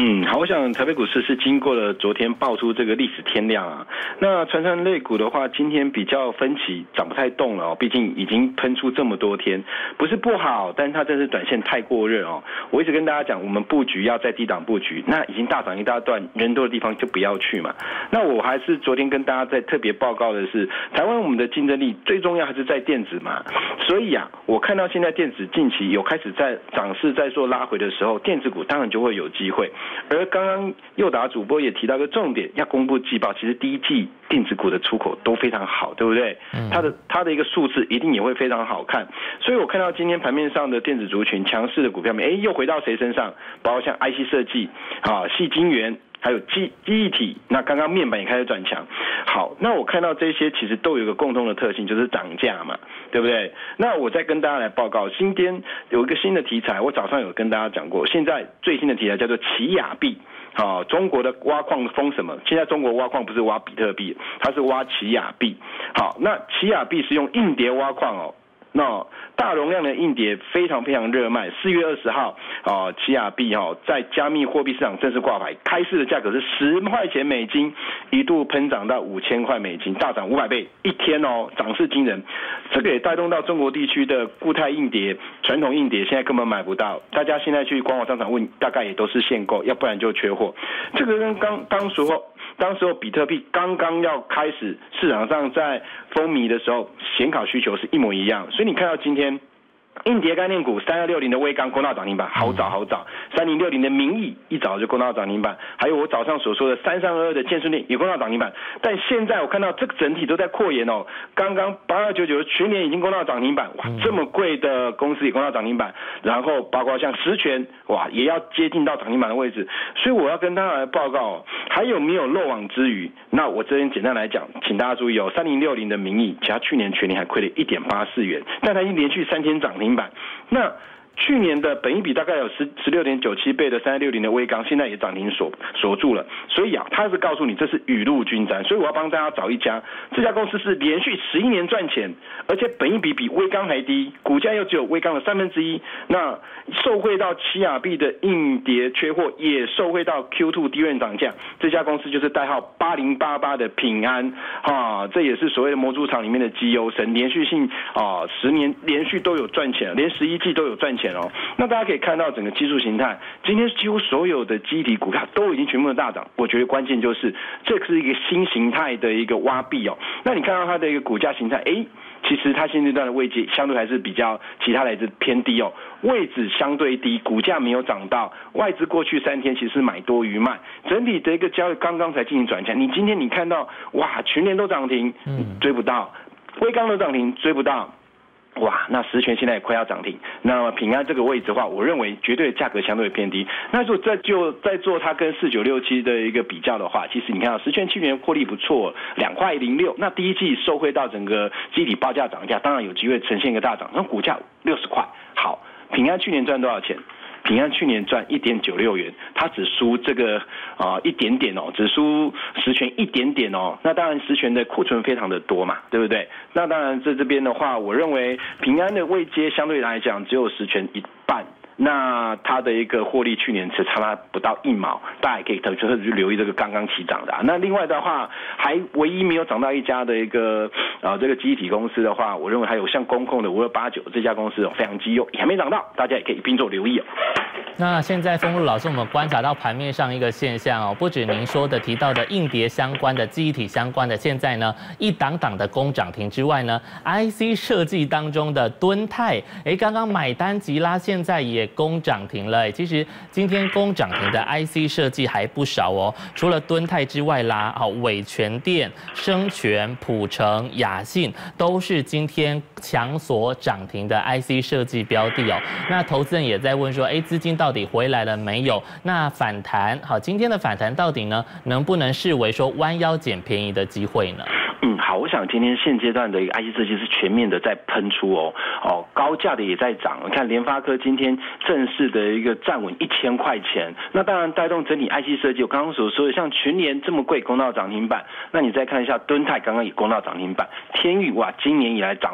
好，我想台北股市是经过了昨天爆出这个历史天量啊。那传产类股的话，今天比较分歧，涨不太动了哦。毕竟已经喷出这么多天，不是不好，但是它真是短线太过热哦。我一直跟大家讲，我们布局要在低档布局，那已经大涨一大段，人多的地方就不要去嘛。那我还是昨天跟大家在特别报告的是，台湾我们的竞争力最重要还是在电子嘛。所以啊，我看到现在电子近期有开始在涨势在做拉回的时候，电子股当然就会有机会。而刚刚佑达主播也提到一个重点，要公布季报，其实第一季电子股的出口都非常好，对不对？它的一个数字一定也会非常好看。所以我看到今天盘面上的电子族群强势的股票面，又回到谁身上？包括像 IC 设计、矽晶圆。还有记忆体，那刚刚面板也开始转强。好，那我看到这些其实都有一个共同的特性，就是涨价嘛，对不对？那我再跟大家来报告，今天有一个新的题材，我早上有跟大家讲过，现在最新的题材叫做奇亚币。中国的挖矿封什么？现在中国挖矿不是挖比特币，它是挖奇亚币。好，那奇亚币是用硬碟挖矿哦。那大容量的硬碟非常非常热卖。4月20号，奇亚币在加密货币市场正式挂牌，开市的价格是10块钱美金，一度喷涨到5000块美金，大涨500倍，一天哦，涨势惊人。这个也带动到中国地区的固态硬碟、传统硬碟现在根本买不到，大家现在去官网商场问，大概也都是限购，要不然就缺货。这个跟当时候比特币刚刚要开始市场上在风靡的时候，显卡需求是一模一样，所以你看到今天硬碟概念股3260的威刚攻到涨停板，好早，3060的民意一早就攻到涨停板，还有我早上所说的3322的建顺电也攻到涨停板，但现在我看到这个整体都在扩延哦，刚刚8299的群联已经攻到涨停板，哇，这么贵的公司也攻到涨停板，然后包括像实权，哇，也要接近到涨停板的位置，所以我要跟大家来报告，还有没有漏网之鱼？那我这边简单来讲，请大家注意哦，3060的民意，其他去年全年还亏了1.84元，但它已经连续3天涨停板。那去年的本益比大概有16.97倍的3260的威刚，现在也涨停锁住了。所以啊，它是告诉你这是雨露均沾。所以我要帮大家找一家，这家公司是连续11年赚钱，而且本益比比威刚还低，股价又只有威刚的1/3。那受惠到奇亚币的硬碟缺货，也受惠到 Q2 低润涨价。这家公司就是代号8088的平安这也是所谓的模组厂里面的绩优生，连续性10年连续都有赚钱，连11季都有赚钱。那大家可以看到整个技术形态，今天几乎所有的基体股票都已经全部的大涨。我觉得关键就是这是一个新形态的一个挖币哦。那你看到它的一个股价形态，其实它现阶段的位阶相对还是比较其他来自偏低哦，位置相对低，股价没有涨到，外资过去3天其实买多于卖，整体的一个交易刚刚才进行转强。你今天你看到哇，群联都涨停，追不到，威刚都涨停，追不到。哇，那实权现在也快要涨停，那么平安这个位置的话，我认为绝对价格相对偏低。那如果再做它跟4967的一个比较的话，其实你看到实权去年获利不错，2.06块，那第一季受惠到整个基体报价涨价，当然有机会呈现一个大涨，那股价60块。好，平安去年赚多少钱？平安去年赚1.96元，它只输这个一点点哦，只输实权一点点哦。那当然实权的库存非常的多嘛，对不对？那当然在这边的话，我认为平安的位阶相对来讲只有实权一半。那它的一个获利去年只差不到1毛，大家也可以特别去留意这个刚刚起涨的那另外的话，还唯一没有涨到一家的一个这个记忆体公司的话，我认为还有像工控的5289这家公司非常绩优，也还没涨到，大家也可以一并做留意那现在丰禄老师，我们观察到盘面上一个现象不止您说的提到的硬碟相关的、记忆体相关的，现在呢一档档的攻涨停之外呢 ，IC 设计当中的敦泰，刚刚买单急拉，现在也攻涨停了。其实今天攻涨停的 IC 设计还不少哦，除了敦泰之外啦，伟全电、生全、普成、雅信都是今天强所涨停的 IC 设计标的哦。那投资人也在问说，资金到底回来了没有？那反弹，今天的反弹到底呢，能不能视为说弯腰捡便宜的机会呢？ 好，我想今天现阶段的一个 IC 设计是全面的在喷出高价的也在涨。你看联发科今天正式的一个站稳1000块钱，那当然带动整体 IC 设计。我刚刚所说的，像群联这么贵攻到涨停板，那你再看一下敦泰刚刚也攻到涨停板，天钰哇，今年以来涨幅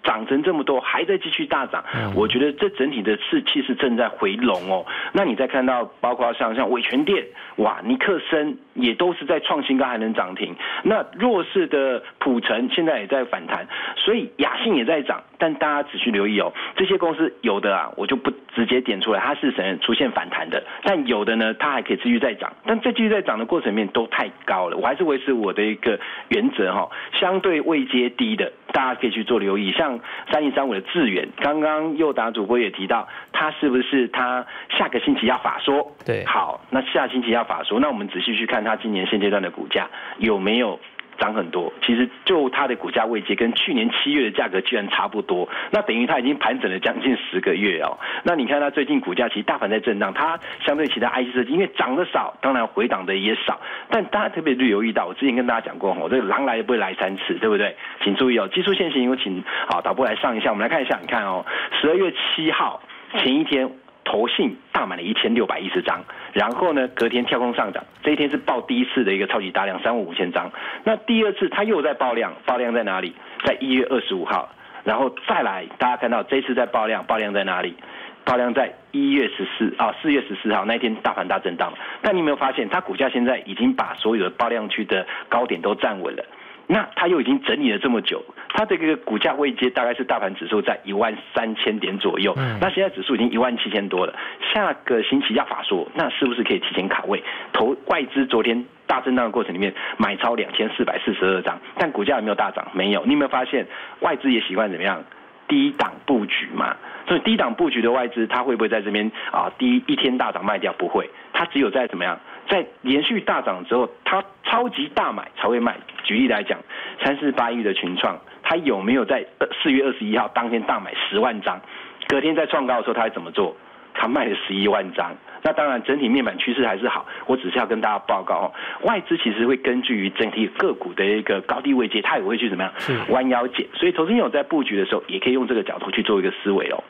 涨成这么多，还在继续大涨，我觉得这整体的气势正在回笼哦。那你再看到包括像伟全电，哇，尼克森也都是在创新高，还能涨停。那弱势的普成现在也在反弹，所以雅信也在涨，但大家只需留意哦，这些公司有的啊，我就不直接点出来，它是出现反弹的，但有的呢，它还可以继续再涨，但这继续再涨的过程里面都太高了，我还是维持我的一个原则哈，相对位阶低的，大家可以去做留意，像3035的智原，刚刚佑达主播也提到，它是不是它下个星期要法说？ 对， 好，那下星期要法说，那我们仔细去看它今年现阶段的股价有没有涨很多，其实就它的股价位阶跟去年7月的价格居然差不多，那等于它已经盘整了将近10个月哦。那你看它最近股价其实大盘在震荡，它相对其他 IC 设计因为涨得少，当然回档的也少，但大家特别留意到，我之前跟大家讲过哦，这个狼来不会来3次，对不对？请注意哦，技术线型我请导播来上一下，我们来看一下，你看哦，12月7号前一天。投信大买了1610张，然后呢，隔天跳空上涨，这一天是爆第一次的一个超级大量35000张。那第二次它又在爆量，爆量在哪里？在1月25号，然后再来，大家看到这次在爆量，爆量在哪里？爆量在4月14号那一天大盘大震荡。但你有没有发现，它股价现在已经把所有的爆量区的高点都站稳了？那它又已经整理了这么久，它这个股价位阶大概是大盘指数在13000点左右，那现在指数已经17000多了。下个星期要法说，那是不是可以提前卡位？外资昨天大震荡的过程里面买超2442张，但股价有没有大涨？没有。你有没有发现外资也习惯怎么样？低档布局嘛，所以低档布局的外资，它会不会在这边第一天大涨卖掉？不会，它只有在怎么样，在连续大涨之后，它超级大买才会卖。举例来讲，3481亿的群创，它有没有在4月21号当天大买10万张？隔天在创高的时候，它会怎么做？它卖了11万张。那当然，整体面板趋势还是好。我只是要跟大家报告哦，外资其实会根据于整体个股的一个高低位阶，它也会去怎么样弯腰捡。所以投资人有在布局的时候，也可以用这个角度去做一个思维哦。